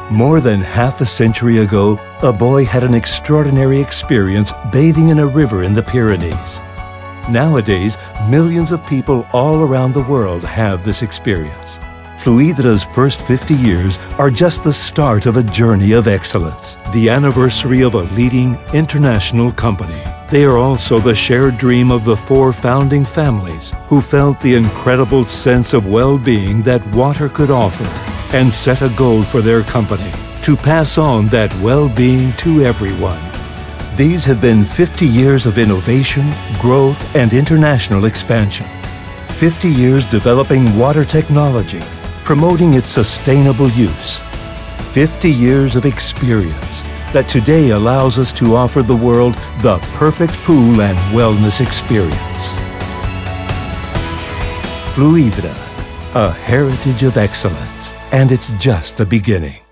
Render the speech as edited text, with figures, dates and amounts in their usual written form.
More than half a century ago, a boy had an extraordinary experience bathing in a river in the Pyrenees. Nowadays, millions of people all around the world have this experience. Fluidra's first 50 years are just the start of a journey of excellence, the anniversary of a leading international company. They are also the shared dream of the 4 founding families who felt the incredible sense of well-being that water could offer and set a goal for their company to pass on that well-being to everyone. These have been 50 years of innovation, growth, and international expansion. 50 years developing water technology, promoting its sustainable use. 50 years of experience that today allows us to offer the world the perfect pool and wellness experience. Fluidra, a heritage of excellence, and it's just the beginning.